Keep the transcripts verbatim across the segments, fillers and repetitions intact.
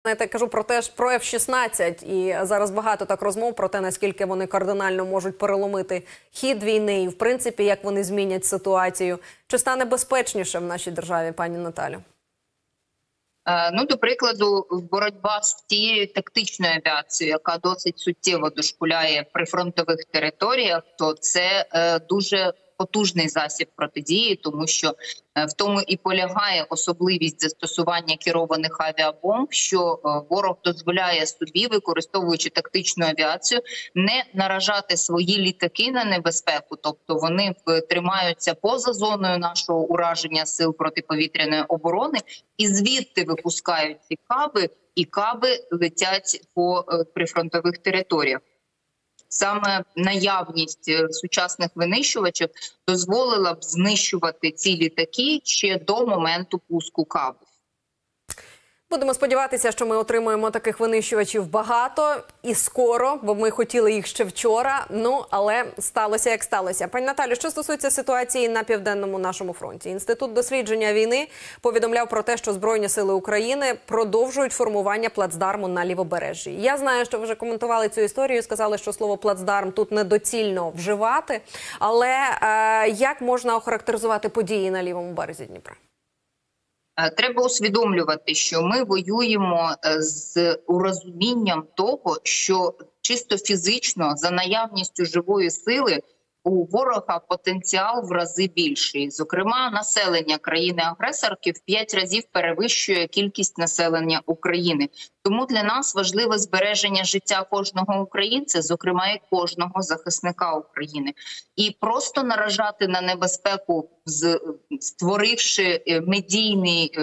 Знаєте, кажу про те ж про еф шістнадцять, і зараз багато так розмов про те, наскільки вони кардинально можуть переломити хід війни і, в принципі, як вони змінять ситуацію. Чи стане безпечніше в нашій державі, пані Наталю? Ну, до прикладу, боротьба з тією тактичною авіацією, яка досить суттєво дошкуляє при фронтових територіях, то це е, дуже потужний засіб протидії, тому що в тому і полягає особливість застосування керованих авіабомб, що ворог дозволяє собі, використовуючи тактичну авіацію, не наражати свої літаки на небезпеку, тобто вони тримаються поза зоною нашого ураження сил протиповітряної оборони і звідти випускають ці каби, і каби летять по прифронтових територіях. Саме наявність сучасних винищувачів дозволила б знищувати ці літаки ще до моменту пуску кабів. Будемо сподіватися, що ми отримуємо таких винищувачів багато і скоро, бо ми хотіли їх ще вчора, ну, але сталося як сталося. Пані Наталю, що стосується ситуації на Південному нашому фронті. Інститут дослідження війни повідомляв про те, що Збройні сили України продовжують формування плацдарму на Лівобережжі. Я знаю, що ви вже коментували цю історію, сказали, що слово плацдарм тут недоцільно вживати, але е, як можна охарактеризувати події на лівому березі Дніпра? Треба усвідомлювати, що ми воюємо з урозумінням того, що чисто фізично, за наявністю живої сили, у ворога потенціал в рази більший. Зокрема, населення країни-агресорки в п'ять разів перевищує кількість населення України. Тому для нас важливе збереження життя кожного українця, зокрема і кожного захисника України. І просто наражати на небезпеку, створивши медійний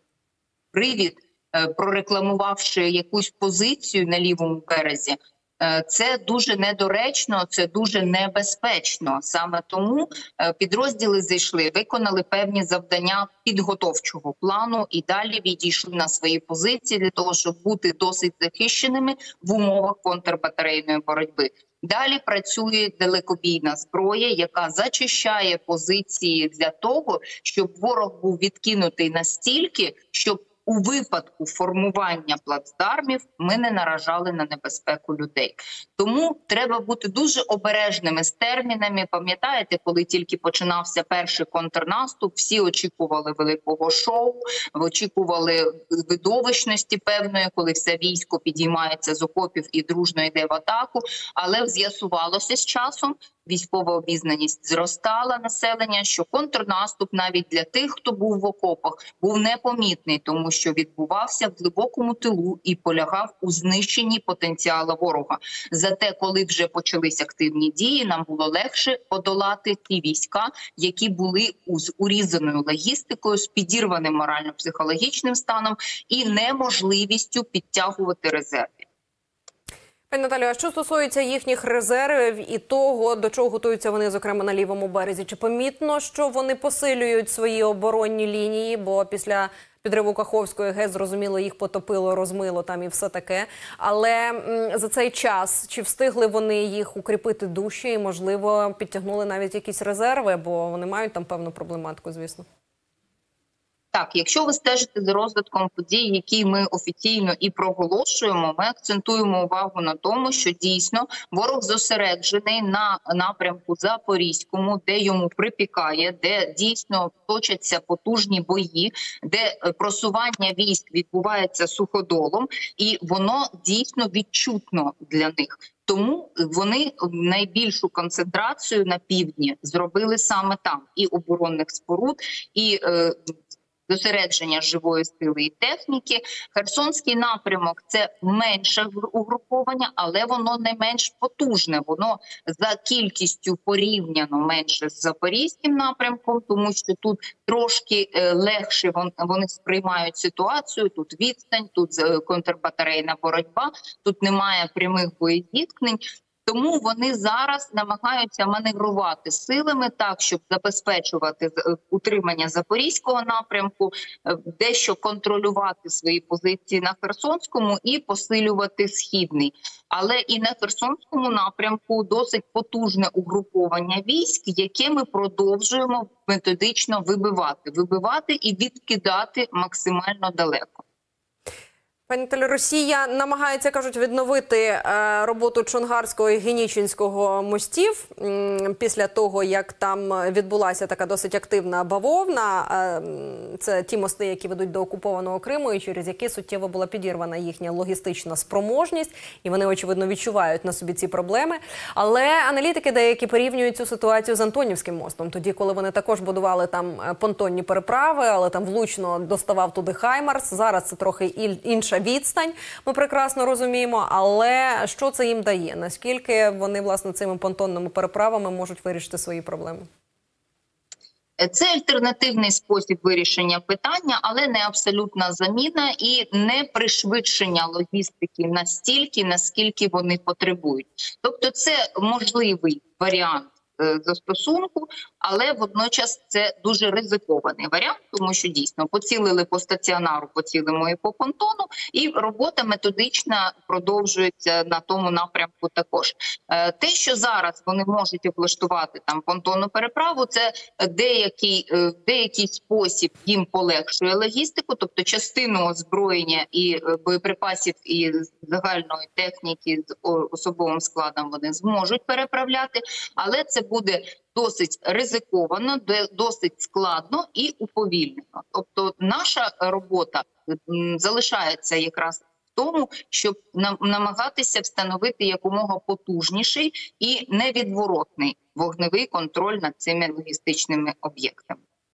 привід, прорекламувавши якусь позицію на лівому березі, це дуже недоречно, це дуже небезпечно. Саме тому підрозділи зайшли, виконали певні завдання підготовчого плану і далі відійшли на свої позиції для того, щоб бути досить захищеними в умовах контрбатарейної боротьби. Далі працює далекобійна зброя, яка зачищає позиції для того, щоб ворог був відкинутий настільки, щоб у випадку формування плацдармів ми не наражали на небезпеку людей. Тому треба бути дуже обережними з термінами. Пам'ятаєте, коли тільки починався перший контрнаступ, всі очікували великого шоу, очікували видовищності певної, коли все військо підіймається з окопів і дружно йде в атаку. Але з'ясувалося з часом, військова обізнаність зростала населення, що контрнаступ навіть для тих, хто був в окопах, був непомітний, тому що відбувався в глибокому тилу і полягав у знищенні потенціалу ворога. Зате, коли вже почались активні дії, нам було легше подолати ті війська, які були з урізаною логістикою, з підірваним морально-психологічним станом і неможливістю підтягувати резерви. Пані Наталю, а що стосується їхніх резервів і того, до чого готуються вони, зокрема, на лівому березі? Чи помітно, що вони посилюють свої оборонні лінії, бо після підриву Каховської ГЕС, зрозуміло, їх потопило, розмило там і все таке. Але м, за цей час, чи встигли вони їх укріпити дужче і, можливо, підтягнули навіть якісь резерви, бо вони мають там певну проблематику, звісно? Так, якщо ви стежите за розвитком подій, які ми офіційно і проголошуємо, ми акцентуємо увагу на тому, що дійсно ворог зосереджений на напрямку Запорізькому, де йому припікає, де дійсно точаться потужні бої, де просування військ відбувається суходолом, і воно дійсно відчутно для них. Тому вони найбільшу концентрацію на півдні зробили саме там. І оборонних споруд, і е, зосередження живої сили і техніки. Херсонський напрямок – це менше угруповання, але воно не менш потужне. Воно за кількістю порівняно менше з Запорізьким напрямком, тому що тут трошки легше вони сприймають ситуацію. Тут відстань, тут контрбатарейна боротьба, тут немає прямих боєзіткнень. Тому вони зараз намагаються маневрувати силами так, щоб забезпечувати утримання Запорізького напрямку, дещо контролювати свої позиції на Херсонському і посилювати Східний. Але і на Херсонському напрямку досить потужне угруповання військ, яке ми продовжуємо методично вибивати. Вибивати і відкидати максимально далеко. Пані Наталі, Росія намагається, кажуть, відновити е, роботу Чонгарського і Генічинського мостів м, після того, як там відбулася така досить активна бавовна. Е, це ті мости, які ведуть до окупованого Криму, і через які суттєво була підірвана їхня логістична спроможність, і вони, очевидно, відчувають на собі ці проблеми. Але аналітики деякі порівнюють цю ситуацію з Антонівським мостом, тоді, коли вони також будували там понтонні переправи, але там влучно доставав туди Хаймарс. Зараз це трохи інша відстань, ми прекрасно розуміємо, але що це їм дає? Наскільки вони, власне, цими понтонними переправами можуть вирішити свої проблеми? Це альтернативний спосіб вирішення питання, але не абсолютна заміна і не пришвидшення логістики настільки, наскільки вони потребують. Тобто це можливий варіант застосунку, але водночас це дуже ризикований варіант, тому що дійсно поцілили по стаціонару, поцілимо і по понтону, і робота методична продовжується на тому напрямку також. Те, що зараз вони можуть облаштувати там понтонну переправу, це деякий, в деякий спосіб їм полегшує логістику, тобто частину озброєння і боєприпасів і загальної техніки з особовим складом вони зможуть переправляти, але це буде досить ризиковано, досить складно і уповільнено. Тобто наша робота залишається якраз в тому, щоб намагатися встановити якомога потужніший і невідворотний вогневий контроль над цими логістичними об'єктами.